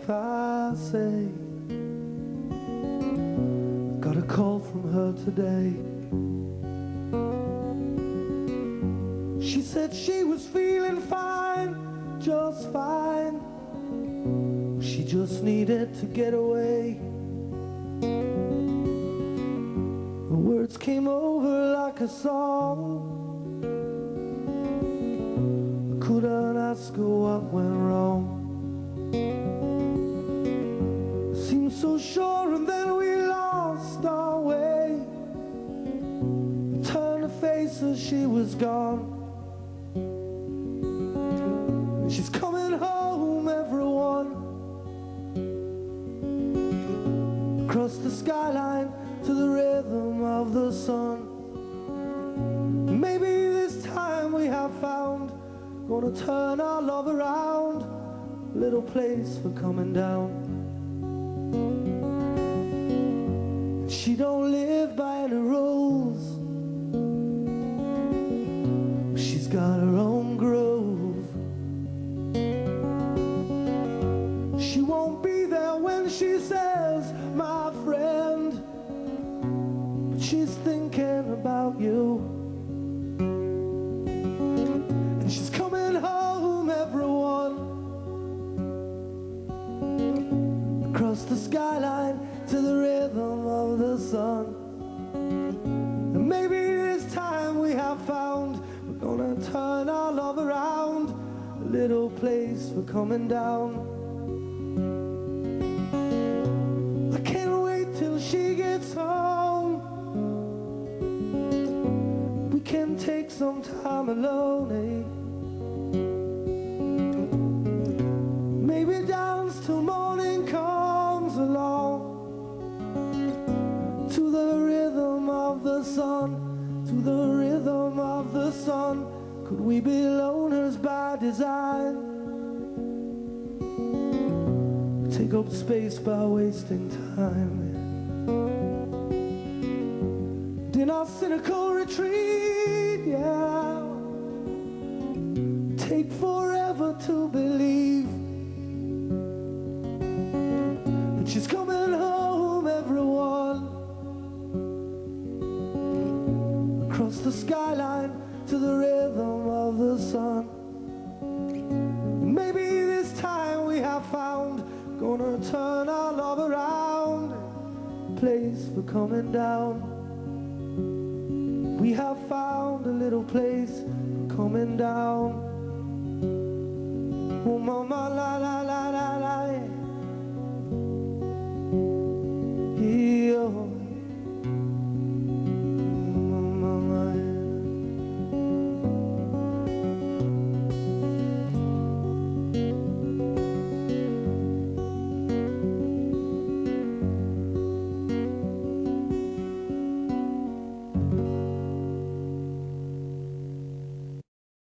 I say got a call from her today. She said she was feeling fine, just fine. She just needed to get away. The words came over like a song. I couldn't ask her what went wrong. Seemed so sure and then we lost our way. Turned her face as she was gone. She's coming home, everyone. Across the skyline to the rhythm of the sun. Maybe this time we have found, gonna turn our love around. A little place for coming down. She don't live by any rules. She's got her own groove. She won't be there when she says, my friend, but she's thinking about you. And she's coming home, everyone. Across the skyline to the rhythm of the sun. And maybe this time we have found, we're gonna turn our love around. A little place for coming down. She gets home. We can take some time alone, eh? Maybe dance till morning comes along. To the rhythm of the sun, to the rhythm of the sun. Could we be loners by design? Take up space by wasting time. In our cynical retreat, yeah. Take forever to believe that she's coming home, everyone. Across the skyline to the rhythm of the sun. Maybe this time we have found, gonna turn our love around. Place for coming down. We have found a little place for coming down.